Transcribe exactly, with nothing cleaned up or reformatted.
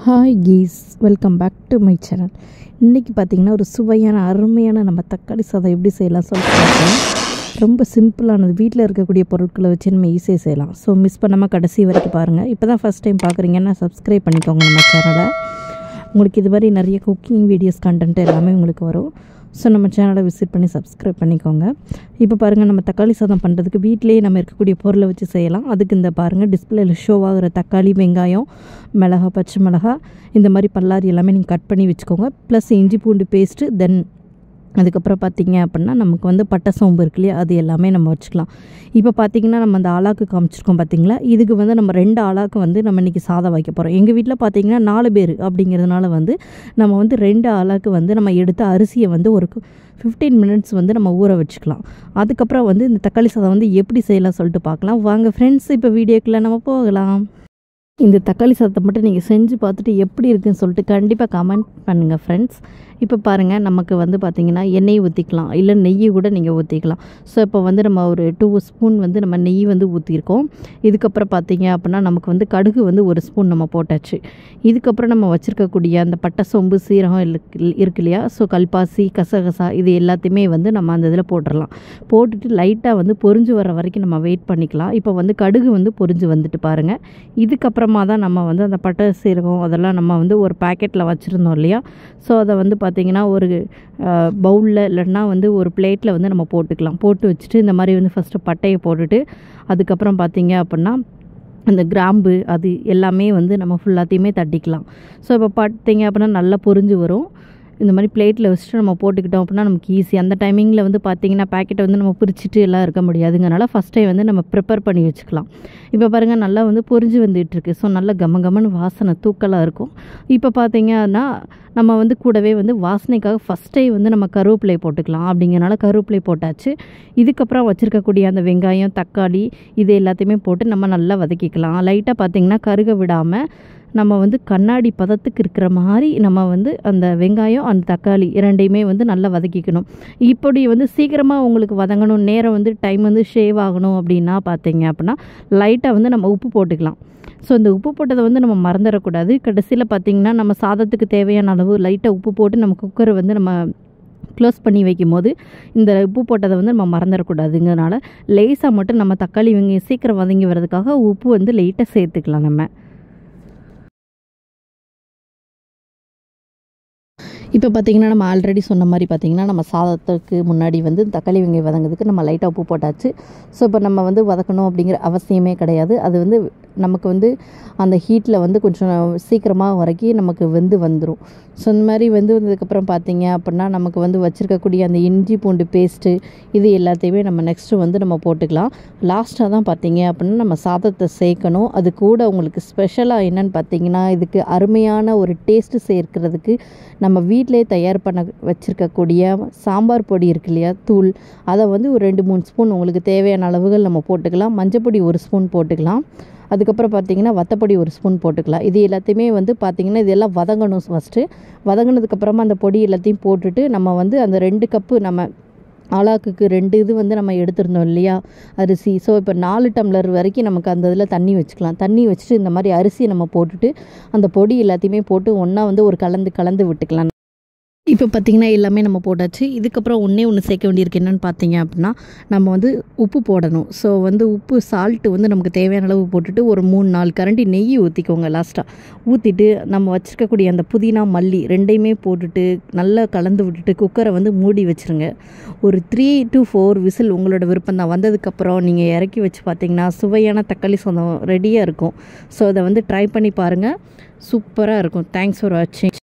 Hi guys, welcome back to my channel. இன்றைக்கி பார்த்திங்கன்னா ஒரு சுவையான அருமையான நம்ம தக்காளி சாதம் எப்படி செய்யலாம் சொல்லிட்டு பார்க்கலாம். ரொம்ப சிம்பிளானது, வீட்டில் இருக்கக்கூடிய பொருட்களை வச்சு நம்ம ஈஸியாக செய்யலாம். ஸோ மிஸ் பண்ணாமல் கடைசி வரைக்கும் பாருங்கள். இப்போ தான் ஃபஸ்ட் டைம் பார்க்குறீங்கன்னா சப்ஸ்கிரைப் பண்ணிக்கோங்க நம்ம சேனலை. உங்களுக்கு இது மாதிரி நிறைய குக்கிங் வீடியோஸ் கண்டென்ட் எல்லாமே உங்களுக்கு வரும். ஸோ நம்ம சேனலை விசிட் பண்ணி சப்ஸ்கிரைப் பண்ணிக்கோங்க. இப்போ பாருங்கள், நம்ம தக்காளி சாதம் பண்ணுறதுக்கு வீட்டிலேயே நம்ம இருக்கக்கூடிய பொருளை வச்சு செய்யலாம். அதுக்கு இந்த பாருங்கள், டிஸ்பிளேயில் ஷோ ஆகிற தக்காளி, வெங்காயம், மிளகா, பச்சை மிளகா, இந்த மாதிரி பல்லாரி எல்லாமே நீங்கள் கட் பண்ணி வச்சுக்கோங்க. ப்ளஸ் இஞ்சி பூண்டு பேஸ்ட்டு, தென் அதுக்கப்புறம் பார்த்திங்க அப்படின்னா நமக்கு வந்து பட்டை சோம்பு இருக்கு இல்லையா, அது எல்லாமே நம்ம வச்சுக்கலாம். இப்போ பார்த்திங்கன்னா நம்ம அந்த ஆளாக்கு காமிச்சிருக்கோம் பார்த்திங்களா, இதுக்கு வந்து நம்ம ரெண்டு ஆளாக்கு வந்து நம்ம இன்றைக்கி சாதம் வைக்க போகிறோம். எங்கள் வீட்டில் பார்த்திங்கன்னா நாலு பேர் அப்படிங்கிறதுனால வந்து நம்ம வந்து ரெண்டு ஆளாக்கு வந்து நம்ம எடுத்த அரிசியை வந்து ஒரு ஃபிஃப்டீன் மினிட்ஸ் வந்து நம்ம ஊற வச்சுக்கலாம். அதுக்கப்புறம் வந்து இந்த தக்காளி சாதம் வந்து எப்படி செய்யலாம் சொல்லிட்டு பார்க்கலாம் வாங்க ஃப்ரெண்ட்ஸ். இப்போ வீடியோக்குள்ளே நம்ம போகலாம். இந்த தக்காளி சாதத்தை மட்டும் நீங்கள் செஞ்சு பார்த்துட்டு எப்படி இருக்குன்னு சொல்லிட்டு கண்டிப்பாக கமெண்ட் பண்ணுங்கள் ஃப்ரெண்ட்ஸ். இப்போ பாருங்கள், நமக்கு வந்து பார்த்திங்கன்னா எண்ணெய் ஊற்றிக்கலாம், இல்லை நெய் கூட நீங்கள் ஊற்றிக்கலாம். ஸோ இப்போ வந்து நம்ம ஒரு டூ ஸ்பூன் வந்து நம்ம நெய் வந்து ஊற்றிருக்கோம். இதுக்கப்புறம் பார்த்திங்க அப்படின்னா நமக்கு வந்து கடுகு வந்து ஒரு ஸ்பூன் நம்ம போட்டாச்சு. இதுக்கப்புறம் நம்ம வச்சுருக்கக்கூடிய அந்த பட்டை சோம்பு, சீரகம் இருக்கு இல்லையா, ஸோ கல்பாசி, கசகசா, இது எல்லாத்தையுமே வந்து நம்ம அந்த இதில் போட்டுடலாம். போட்டுட்டு லைட்டாக வந்து பொரிஞ்சு வர வரைக்கும் நம்ம வெயிட் பண்ணிக்கலாம். இப்போ வந்து கடுகு வந்து பொரிஞ்சு வந்துட்டு பாருங்கள். இதுக்கப்புறமா தான் நம்ம வந்து அந்த பட்டை, சீரகம் அதெல்லாம் நம்ம வந்து ஒரு பேக்கெட்டில் வச்சுருந்தோம் இல்லையா, ஸோ அதை வந்து பார்த்திங்கன்னா ஒரு பவுலில் இல்லைன்னா வந்து ஒரு பிளேட்டில் வந்து நம்ம போட்டுக்கலாம். போட்டு வச்சுட்டு இந்த மாதிரி வந்து ஃபஸ்ட்டு பட்டையை போட்டுட்டு அதுக்கப்புறம் பார்த்திங்க அப்படின்னா அந்த கிராம்பு அது எல்லாமே வந்து நம்ம ஃபுல்லாத்தையுமே தட்டிக்கலாம். ஸோ இப்போ பார்த்திங்க அப்படின்னா நல்லா பொரிஞ்சு வரும். இந்த மாதிரி பிளேட்டில் வச்சுட்டு நம்ம போட்டுக்கிட்டோம் அப்படின்னா நமக்கு ஈஸி. அந்த டைமிங்கில் வந்து பார்த்திங்கன்னா பேக்கெட்டை வந்து நம்ம பிரிச்சுட்டு எல்லாம் இருக்க முடியாதுங்கனால ஃபஸ்ட் டைம் வந்து நம்ம ப்ரிப்பேர் பண்ணி வச்சுக்கலாம். இப்போ பாருங்கள், நல்லா வந்து பொரிஞ்சு வந்துட்டுருக்கு. ஸோ நல்லா கம கமன்னு வாசனை தூக்கலாக இருக்கும். இப்போ பார்த்திங்கன்னா நம்ம வந்து கூடவே வந்து வாசனைக்காக ஃபஸ்ட்டே வந்து நம்ம கருவேப்பிலை போட்டுக்கலாம். அப்படிங்கிறனால கருவேப்பிலை போட்டாச்சு. இதுக்கப்புறம் வச்சுருக்கக்கூடிய அந்த வெங்காயம், தக்காளி, இது எல்லாத்தையுமே போட்டு நம்ம நல்லா வதக்கிக்கலாம். லைட்டாக பார்த்திங்கன்னா கருக விடாமல் நம்ம வந்து கண்ணாடி பதத்துக்கு இருக்கிற மாதிரி நம்ம வந்து அந்த வெங்காயம் அந்த தக்காளி இரண்டையுமே வந்து நல்லா வதக்கிக்கணும். இப்படி வந்து சீக்கிரமாக உங்களுக்கு வதங்கணும், நேரம் வந்து டைம் வந்து ஷேவ் ஆகணும் அப்படின்னா பார்த்தீங்க அப்படின்னா லைட்டாக வந்து நம்ம உப்பு போட்டுக்கலாம். ஸோ இந்த உப்பு போட்டதை வந்து நம்ம மறந்துடக்கூடாது. கடைசியில் பார்த்திங்கன்னா நம்ம சாதத்துக்கு தேவையான அளவு லைட்டாக உப்பு போட்டு நம்ம குக்கரை வந்து நம்ம க்ளோஸ் பண்ணி வைக்கும் போது இந்த உப்பு போட்டதை வந்து நம்ம மறந்துடக்கூடாதுங்கிறனால லேசாக மட்டும் நம்ம தக்காளி வெங்காயம் சீக்கிரம் வதங்கி வர்றதுக்காக உப்பு வந்து லைட்டாக சேர்த்துக்கலாம். நம்ம இப்போ பார்த்திங்கன்னா நம்ம ஆல்ரெடி சொன்ன மாதிரி பார்த்திங்கன்னா நம்ம சாதத்துக்கு முன்னாடி வந்து தக்காளி வெங்காயம் வதங்கிறதுக்கு நம்ம லைட்டாக உப்பு போட்டாச்சு. ஸோ இப்போ நம்ம வந்து வதக்கணும் அப்படிங்கிற அவசியமே கிடையாது. அது வந்து நமக்கு வந்து அந்த ஹீட்டில் வந்து கொஞ்சம் சீக்கிரமாக வரைக்கும் நமக்கு வெந்து வந்துடும். ஸோ இந்த மாதிரி வெந்து வந்ததுக்கப்புறம் பார்த்திங்க அப்படின்னா நமக்கு வந்து வச்சுருக்கக்கூடிய அந்த இஞ்சி பூண்டு பேஸ்ட்டு இது எல்லாத்தையுமே நம்ம நெக்ஸ்ட்டு வந்து நம்ம போட்டுக்கலாம். லாஸ்ட்டாக தான் பார்த்திங்க அப்படின்னா நம்ம சாதத்தை சேர்க்கணும். அது கூட உங்களுக்கு ஸ்பெஷலாக என்னென்னு பார்த்திங்கன்னா இதுக்கு அருமையான ஒரு டேஸ்ட்டு சேர்க்கிறதுக்கு நம்ம வீட்டிலே தயார் பண்ண வச்சுருக்கக்கூடிய சாம்பார் பொடி இருக்கு இல்லையா, தூள், அதை வந்து ஒரு ரெண்டு மூணு ஸ்பூன் உங்களுக்கு தேவையான அளவுகள் நம்ம போட்டுக்கலாம். மஞ்சப்பொடி ஒரு ஸ்பூன் போட்டுக்கலாம். அதுக்கப்புறம் பார்த்திங்கன்னா வத்தப்பொடி ஒரு ஸ்பூன் போட்டுக்கலாம். இது எல்லாத்தையுமே வந்து பார்த்திங்கன்னா இதெல்லாம் வதங்கணும். ஃபஸ்ட்டு வதங்கினதுக்கப்புறமா அந்த பொடி எல்லாத்தையும் போட்டுட்டு நம்ம வந்து அந்த ரெண்டு கப்பு நம்ம ஆளாக்குக்கு ரெண்டு இது வந்து நம்ம எடுத்துருந்தோம் இல்லையா அரிசி. ஸோ இப்போ நாலு டம்ளர் வரைக்கும் நமக்கு அந்த இதில் தண்ணி வச்சுக்கலாம். தண்ணி வச்சுட்டு இந்த மாதிரி அரிசி நம்ம போட்டுட்டு அந்த பொடி எல்லாத்தையுமே போட்டு ஒன்றா வந்து ஒரு கலந்து கலந்து விட்டுக்கலாம். இப்போ பார்த்திங்கன்னா எல்லாமே நம்ம போட்டாச்சு. இதுக்கப்புறம் ஒன்றே ஒன்று சேர்க்க வேண்டியிருக்கு. என்னென்னு பார்த்தீங்க அப்படின்னா நம்ம வந்து உப்பு போடணும். ஸோ வந்து உப்பு சால்ட்டு வந்து நமக்கு தேவையான அளவு போட்டுட்டு ஒரு மூணு நாலு கரண்டி நெய் ஊற்றிக்கோங்க. லாஸ்ட்டாக ஊற்றிட்டு நம்ம வச்சுருக்கக்கூடிய அந்த புதினா, மல்லி ரெண்டையுமே போட்டுட்டு நல்லா கலந்து விட்டுட்டு குக்கரை வந்து மூடி வச்சுருங்க. ஒரு த்ரீ டு ஃபோர் விசில் உங்களோட விருப்பம் தான். வந்ததுக்கப்புறம் நீங்கள் இறக்கி வச்சு பார்த்திங்கன்னா சுவையான தக்காளி சாதம் ரெடியாக இருக்கும். ஸோ அதை வந்து ட்ரை பண்ணி பாருங்கள், சூப்பராக இருக்கும். தேங்க்ஸ் ஃபார் வாட்சிங்.